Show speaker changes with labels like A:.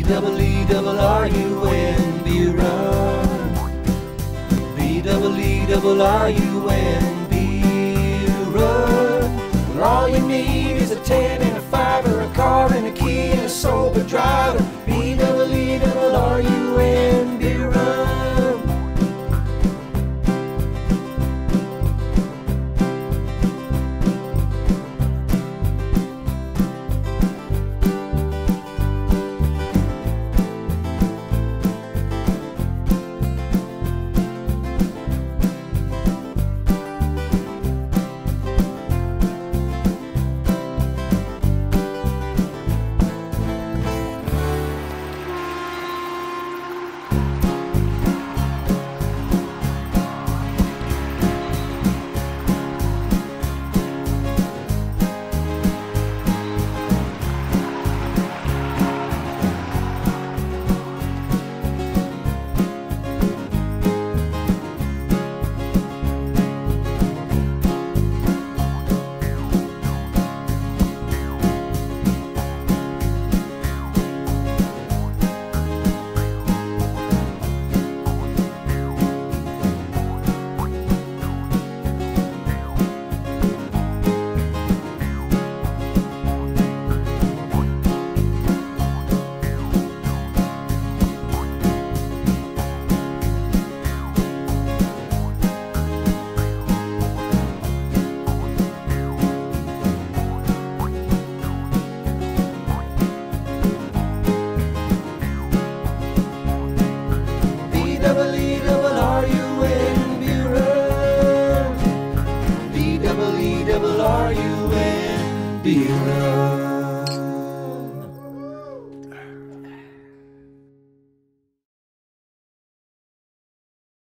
A: B-double-E-double-R-U-N, Beer Run. B-double-E-double-R-U-N, Beer Run. Well, all you need is a 10 and a 5 or a car and a key and a sober driver.